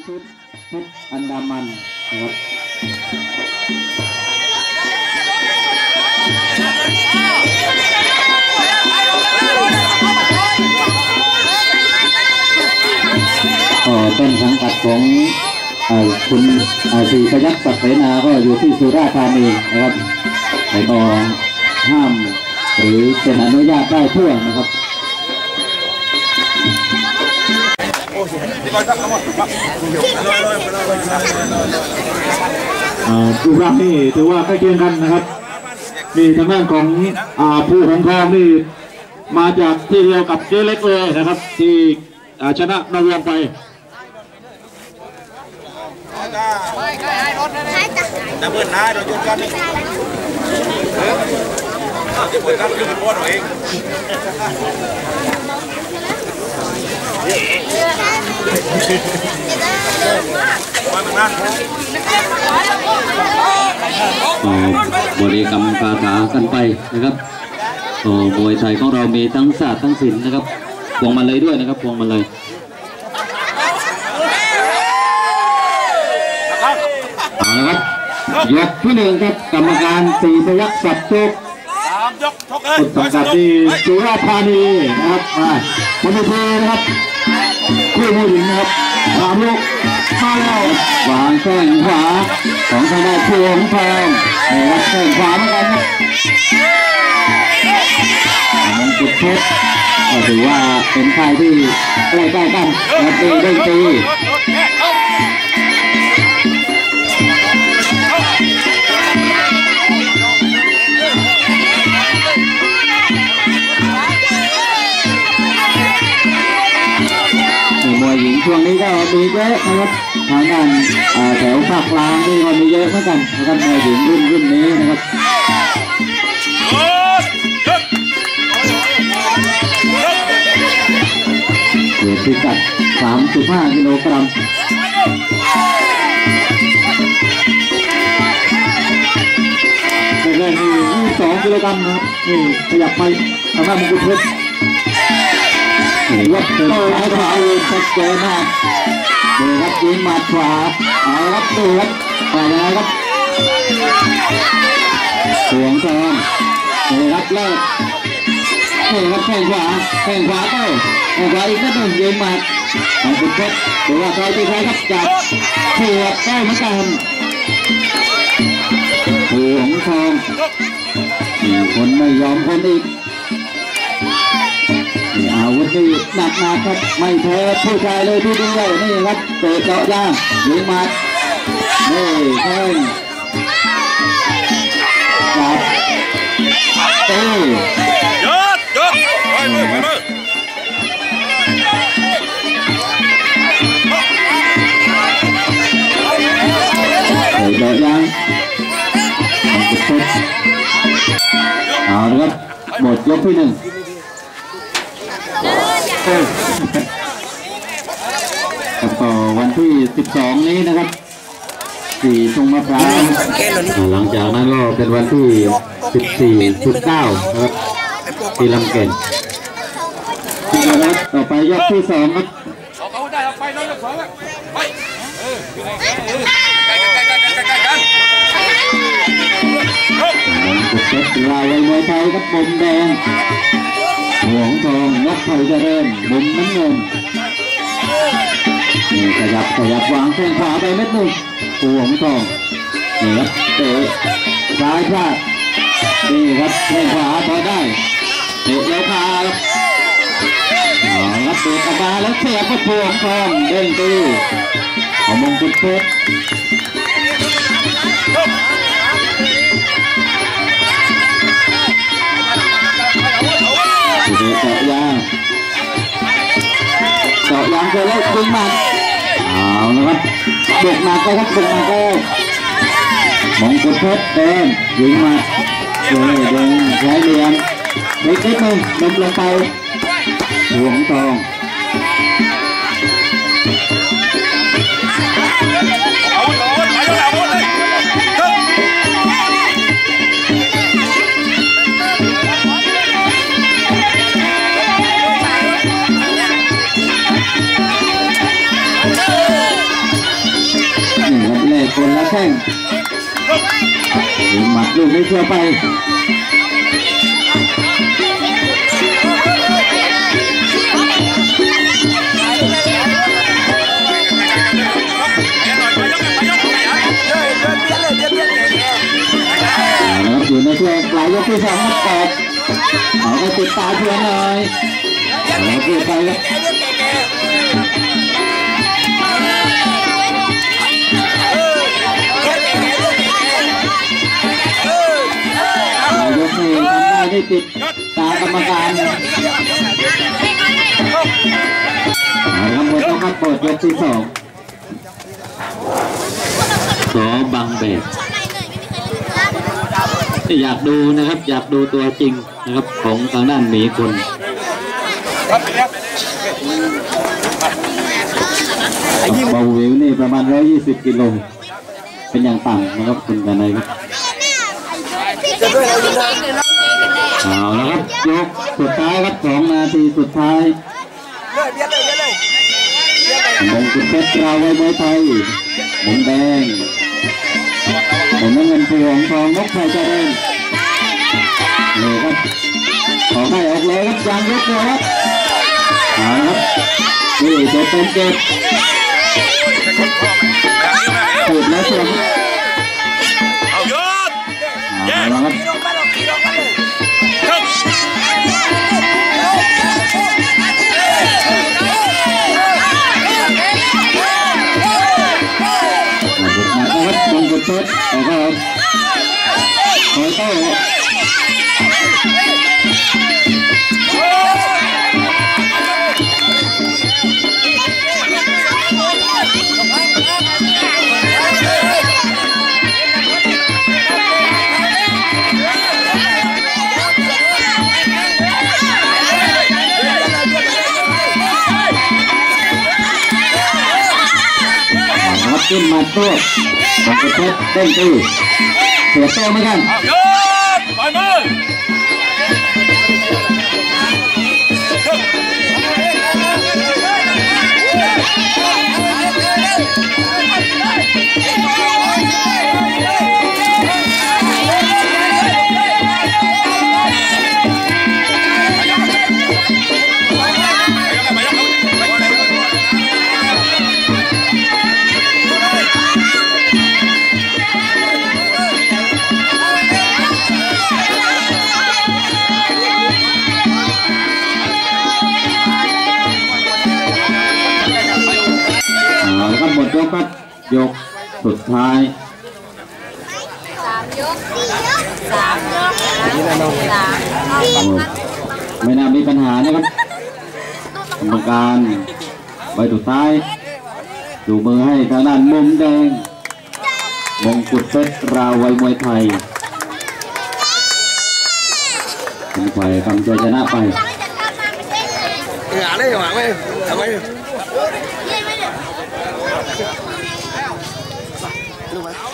ชุดเพชรอันดามันนะครับต้นสังกัดของคุณศรีพยัคฆ์ศักดิ์เสนาก็อยู่ที่สุราษฎร์ธานีนะครับแต่ก็ห้ามหรือเป็นอนุญาตได้ทั่วนะครับรูปร่างนี่ถือว่าใกล้เคียงกันนะครับมีทางด้านของผู้ของทองนี่มาจากที่เดียวกับเจ๊เล็กเลยนะครับที่ชนะนวงไปจะเปิดหน้าโดยจุดกันนี่จะเปิดกันคือเป็นวัวหน่อยเองบริกรรมคาถากันไปนะครับมวยไทยของเรามีทั้งศาสตร์ทั้งศิลป์นะครับพวงมาเลยด้วยนะครับพวงมาเลยเอาละครับยกที่หนึ่งครับกรรมการศรีพยัคฆ์ศักดิ์จุกสุดสังกัดที่สุราษฎร์ธานีนะครับคนที่เพนะครับคู่ผู้หญิงนะครับ3 ลูกมาแล้ววางแข้งขวาของทางด้านผู้ของทองนะครับแข้งขวาเหมือนกันครับมงกุฎเพชรก็ถือว่าเป็นค่ายที่ใกล้ๆกันและตีได้ตีมวยหญิงช่วงนี้ก็มีเยอะนะครับทางด้านแถวภาคกลางนี่ก็มีเยอะเหมือนกันนะครับมวยหญิงรุ่นนี้นะครับเวทพิกัด 3.5 กิโลกรัมแรกๆนี่22 กิโลกรัมนะครับนี่ขยับไปทางด้านมงกุฎเพชรวัดโตให้ขวาเลยชัดเจนมากดูครับยิงหมัดขวาเอาครับดูครับไปยังไงครับสวงทองดูครับเลิกนี่ครับแข้งขวาโต้แข้งขวาอีกนิดหนึ่งยิงหมัดของคุณเพชรดูว่าใครที่ใครครับจับหัวใกล้เหมือนกันหัวของทองมีคนไม่ยอมคนอีกอาวุธนี่หนักครับไม่แพ้ผู้ชายเลยที่ดีเลยนี่ครับเตะเจาะยางยิงหมัดนี่แข้งจับเตะยอดไปเลยเตะเจาะยางเอาละครับหมดยกที่ 1ต่อวันที่12นี้นะครับ4 ทุ่มมะพร้าวหลังจากนั้นก็เป็นวันที่14-19นะครับที่ลำเก่นนะครับต่อไปยกที่ 2ครับเขาได้เอาไปน้องยก 2แล้วไปลายมวยไทยครับมุมแดงหัวทองนกไทยเจริญมุมน้ำเงินนี่ขยับวางแข้งขวาไปเม็ดหนึ่งหัวทองนี่ครับเตะซ้ายพลาดนี่ครับแข้งขวาพอได้เตะแล้วพาครับเตะออกมาแล้วเสียบก็หัวทองเด้งตีของมงกุฎเพชรเจาะยางเจอแล้วยิงหมัดเอานะครับบุกหนักเลยครับบุกหนักเลยมงกุฎเพชรเดินยิงหมัดเดินใช้เหลี่ยมเล็กนิดนึงลงไปหัวทองแข้งหมัดลูกนี้เชื่อไปอยู่ในช่วงปลายยกที่2ครับกอบเอาไปติดตาเพื่อนหน่อยเอาไปไปครับยกนี้ทำได้ไม่ติดตากรรมการครับหมดแล้วครับเปิดยกที่2สอบางแบบอยากดูนะครับอยากดูตัวจริงนะครับของทางด้านหมีคนเบาวิวนี่ประมาณ120 กิโลเป็นอย่างต่ำนะครับคุณกันไหนครับเอาแล้วครับยกสุดท้ายครับ2 นาทีสุดท้ายมงกุฎเพชรเราไว้มวยไทยมุมแดงผมน้ำเงินพวงทองนกไทยเจริญนี่ครับขอให้ออกเลยครับยางยกเลยครับเอาครับนี่จะเป็นเจ็บสุดแล้วส่วนเอายศเอาครับมงกุฎเพชรนะครับขอโต้ขึ้นมาตัวมงกุฎเพชรเต้นตีเสียโต้เหมือนกันปล่อยมือหมดยกครับยกสุดท้ายไม่น่ามีปัญหานะครับกรรมการใบสุดท้ายดูมือให้ทางด้านมุมแดงมงกุฎเพชรราวัยมวยไทยเป็นฝ่ายกำชัยชนะไปรู้ไหม